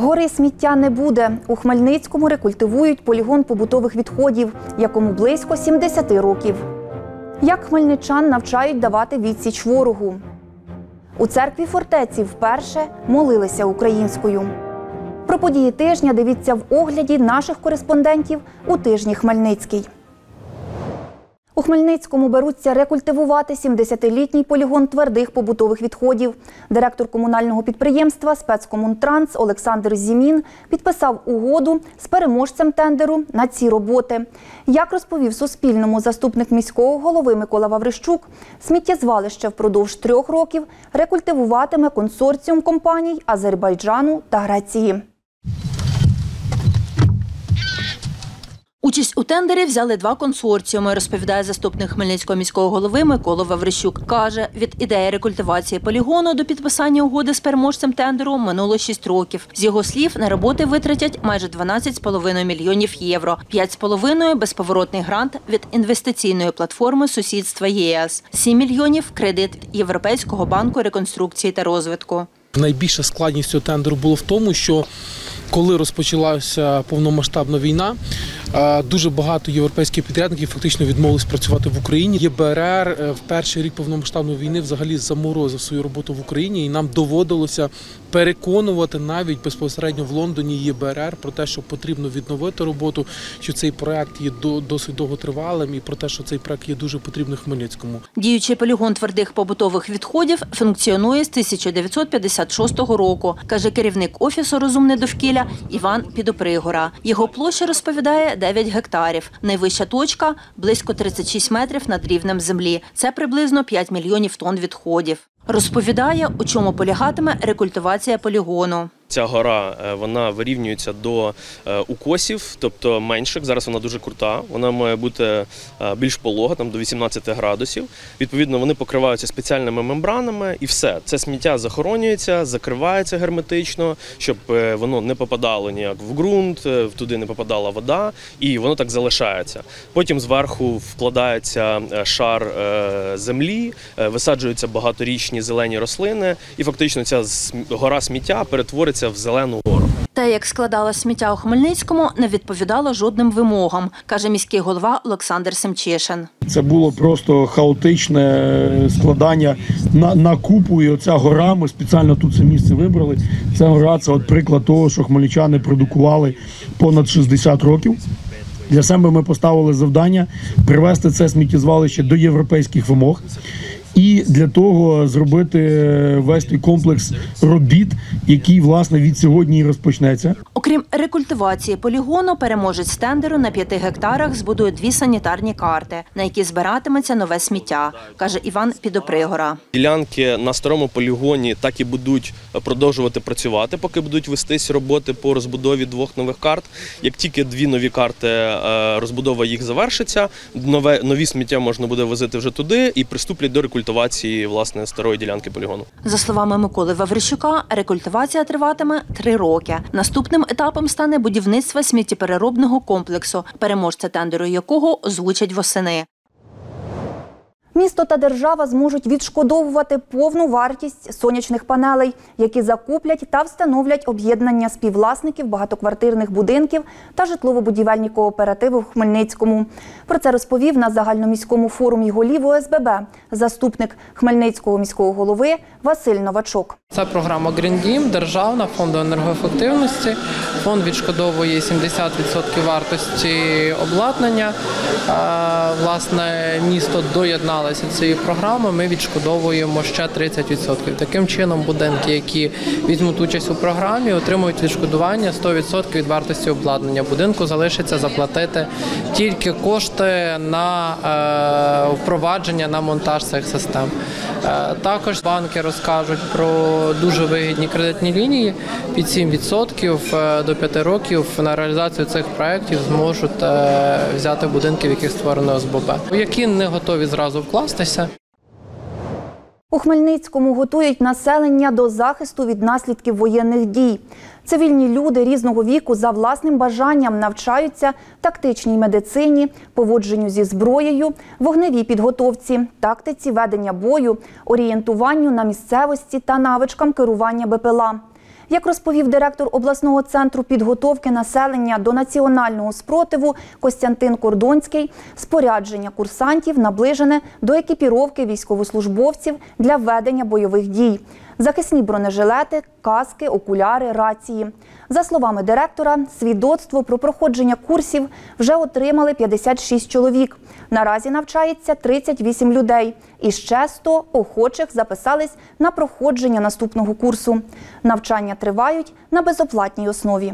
Гори сміття не буде. У Хмельницькому рекультивують полігон побутових відходів, якому близько 70 років. Як хмельничан навчають давати відсіч ворогу. У церкві-фортеці вперше молилися українською. Про події тижня дивіться в огляді наших кореспондентів у тижні Хмельницький. У Хмельницькому беруться рекультивувати 70-літній полігон твердих побутових відходів. Директор комунального підприємства «Спецкомунтранс» Олександр Зімін підписав угоду з переможцем тендеру на ці роботи. Як розповів Суспільному заступник міського голови Микола Ваврищук, сміттєзвалище впродовж 3 років рекультивуватиме консорціум компаній Азербайджану та Греції. Участь у тендері взяли 2 консорціуми, розповідає заступник Хмельницького міського голови Микола Ваврищук. Каже, від ідеї рекультивації полігону до підписання угоди з переможцем тендеру минуло 6 років. З його слів, на роботи витратять майже 12,5 мільйонів євро. 5,5 – безповоротний грант від інвестиційної платформи сусідства ЄС. 7 мільйонів – кредит Європейського банку реконструкції та розвитку. Найбільша складність цього тендеру було в тому, що коли розпочалася повномасштабна війна, дуже багато європейських підрядників фактично відмовились працювати в Україні. ЄБРР в перший рік повномасштабної війни взагалі заморозив свою роботу в Україні, і нам доводилося переконувати навіть безпосередньо в Лондоні ЄБРР про те, що потрібно відновити роботу, що цей проект є досить довготривалим і про те, що цей проект є дуже потрібним Хмельницькому. Діючий полігон твердих побутових відходів функціонує з 1956 року, каже керівник Офісу «Розумне довкілля» Іван Підопригора. Його площа, розповідає, 9 гектарів. Найвища точка – близько 36 метрів над рівнем землі. Це приблизно 5 мільйонів тонн відходів. Розповідає, у чому полягатиме рекультивація полігону. Ця гора, вона вирівнюється до укосів, тобто менших. Зараз вона дуже крута, вона має бути більш полога, там до 18 градусів. Відповідно, вони покриваються спеціальними мембранами і все. Це сміття захоронюється, закривається герметично, щоб воно не попадало ніяк в ґрунт, туди не попадала вода, і воно так залишається. Потім зверху вкладається шар землі, висаджуються багаторічні зелені рослини, і фактично ця гора сміття перетвориться в зелену гору. Те, як складала сміття у Хмельницькому, не відповідало жодним вимогам, каже міський голова Олександр Семчишин. Це було просто хаотичне складання на купу, і оця гора, ми спеціально тут це місце вибрали. Ця гора – це от приклад того, що хмельничани продукували понад 60 років. Для себе ми поставили завдання привести це сміттєзвалище до європейських вимог. І для того зробити весь той комплекс робіт, який, власне, від сьогодні і розпочнеться. Окрім рекультивації полігону, переможець тендеру на 5 гектарах збудує 2 санітарні карти, на які збиратиметься нове сміття, каже Іван Підопригора. Ділянки на старому полігоні так і будуть продовжувати працювати, поки будуть вестись роботи по розбудові 2 нових карт. Як тільки 2 нові карти, розбудова їх завершиться, нові сміття можна буде возити вже туди і приступлять до рекультивації, власне, старої ділянки полігону. За словами Миколи Ваврищука, рекультивація триватиме 3 роки. Наступним етапом стане будівництво сміттєпереробного комплексу, переможця тендеру якого озвучать восени. Місто та держава зможуть відшкодовувати повну вартість сонячних панелей, які закуплять та встановлять об'єднання співвласників багатоквартирних будинків та житлово-будівельні кооперативи в Хмельницькому. Про це розповів на загальноміському форумі голів ОСББ заступник Хмельницького міського голови Василь Новачок. Це програма Green Dім, державна, фонду енергоефективності. Фонд відшкодовує 70% вартості обладнання. Власне, місто доєдналося до цієї програми, ми відшкодовуємо ще 30%. Таким чином, будинки, які візьмуть участь у програмі, отримують відшкодування 100% від вартості обладнання. Будинку залишиться заплатити тільки кошти на впровадження, на монтаж цих систем. Також банки розкажуть про дуже вигідні кредитні лінії під 7% до 5 років на реалізацію цих проєктів зможуть взяти будинки, в яких створено ОСББ, які не готові зразу вкластися. У Хмельницькому готують населення до захисту від наслідків воєнних дій. Цивільні люди різного віку за власним бажанням навчаються тактичній медицині, поводженню зі зброєю, вогневій підготовці, тактиці ведення бою, орієнтуванню на місцевості та навичкам керування БПЛА. Як розповів директор обласного центру підготовки населення до національного спротиву Костянтин Кордонський, спорядження курсантів наближене до екіпіровки військовослужбовців для ведення бойових дій. Захисні бронежилети, каски, окуляри, рації. За словами директора, свідоцтво про проходження курсів вже отримали 56 чоловік. Наразі навчається 38 людей. І ще 100 охочих записались на проходження наступного курсу. Навчання тривають на безоплатній основі.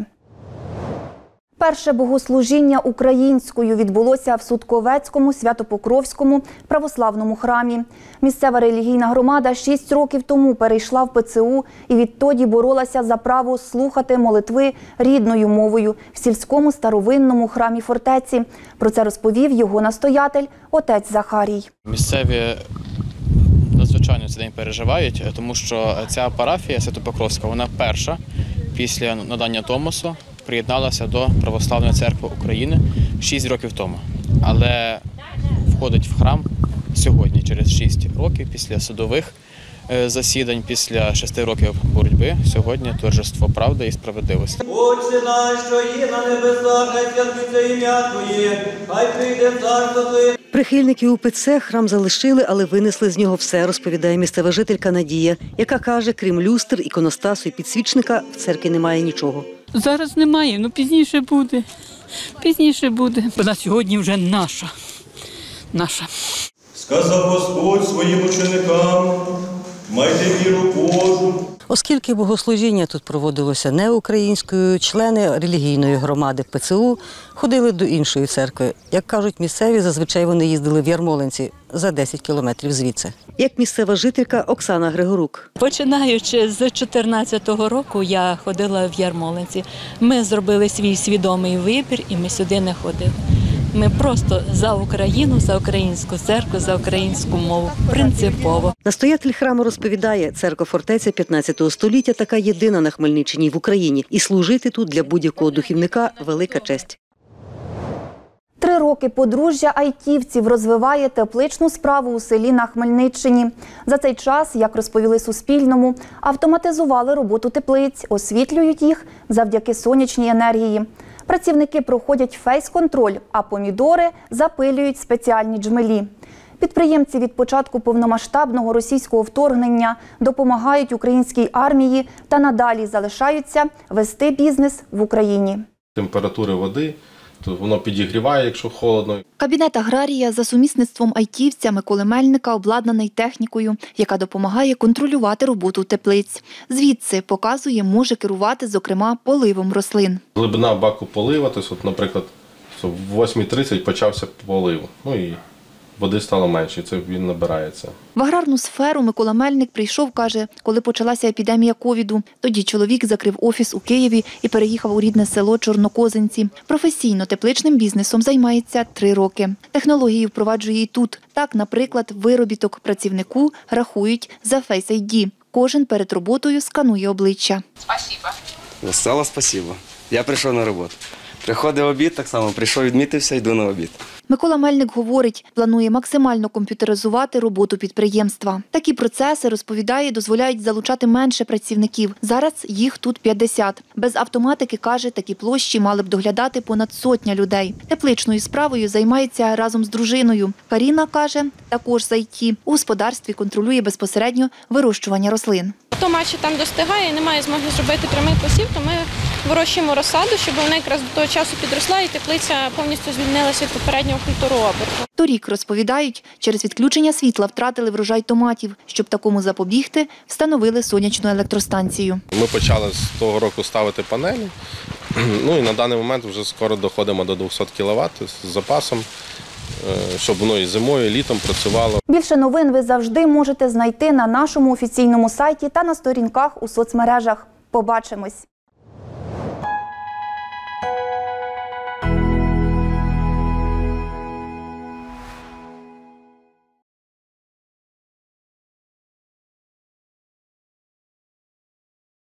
Перше богослужіння українською відбулося в Судковецькому Свято-Покровському православному храмі. Місцева релігійна громада 6 років тому перейшла в ПЦУ і відтоді боролася за право слухати молитви рідною мовою в сільському старовинному храмі-фортеці. Про це розповів його настоятель, отець Захарій. Місцеві надзвичайно цей день переживають, тому що ця парафія Свято-Покровська, вона перша після надання Томосу приєдналася до Православної церкви України 6 років тому. Але входить в храм сьогодні, через 6 років, після судових засідань, після 6 років боротьби, сьогодні торжество правди і справедливості. Отче наш, що є на небесах, хай святиться ім'я Твоє, хай прийде царство Твоє. Прихильники УПЦ храм залишили, але винесли з нього все, розповідає місцева жителька Надія, яка каже, крім люстр, іконостасу і підсвічника, в церкві немає нічого. Зараз немає, але пізніше буде. Пізніше буде. Вона сьогодні вже наша. Наша. Сказав Господь своїм ученикам, майте віру Божу. Оскільки богослужіння тут проводилося не українською, члени релігійної громади ПЦУ ходили до іншої церкви. Як кажуть місцеві, зазвичай вони їздили в Ярмолинці за 10 кілометрів звідси. Як місцева жителька Оксана Григорук. Починаючи з 2014 року я ходила в Ярмолинці. Ми зробили свій свідомий вибір і ми сюди не ходили. Ми просто за Україну, за українську церкву, за українську мову. Принципово. Настоятель храму розповідає, церква-фортеця 15 століття така єдина на Хмельниччині й в Україні. І служити тут для будь-якого духівника – велика честь. 3 роки подружжя айтівців розвиває тепличну справу у селі на Хмельниччині. За цей час, як розповіли Суспільному, автоматизували роботу теплиць, освітлюють їх завдяки сонячній енергії. Працівники проходять фейс-контроль, а помідори запилюють спеціальні джмелі. Підприємці від початку повномасштабного російського вторгнення допомагають українській армії та надалі залишаються вести бізнес в Україні. Температури води, то воно підігріває, якщо холодно. Кабінет аграрія за сумісництвом айтівця Миколи Мельника обладнаний технікою, яка допомагає контролювати роботу теплиць. Звідси, показує, може керувати, зокрема, поливом рослин. Глибина баку полива, тобто, наприклад, в 8:30 почався полив, і води стало менше, це він набирається. В аграрну сферу Микола Мельник прийшов, каже, коли почалася епідемія ковіду. Тоді чоловік закрив офіс у Києві і переїхав у рідне село Чорнокозинці. Професійно тепличним бізнесом займається 3 роки. Технології впроваджує і тут. Так, наприклад, виробіток працівнику рахують за Face ID. Кожен перед роботою сканує обличчя. Сказала спасибо. Я прийшов на роботу. Приходив обід, так само прийшов, відмітився, йду на обід. Микола Мельник говорить, планує максимально комп'ютеризувати роботу підприємства. Такі процеси, розповідає, дозволяють залучати менше працівників. Зараз їх тут 50. Без автоматики, каже, такі площі мали б доглядати понад 100 людей. Тепличною справою займається разом з дружиною. Каріна, каже, також з ІТ. У господарстві контролює безпосередньо вирощування рослин. Томачі там достигає, немає змоги зробити прямий посів, то ми вирощуємо розсаду, щоб вона якраз до того часу підросла і теплиця повністю звільнилася від попереднього культурооборту. Торік, розповідають, через відключення світла втратили врожай томатів. Щоб такому запобігти, встановили сонячну електростанцію. Ми почали з того року ставити панелі, і на даний момент вже скоро доходимо до 200 кВт з запасом, щоб воно і зимою, і літом працювало. Більше новин ви завжди можете знайти на нашому офіційному сайті та на сторінках у соцмережах. Побачимось!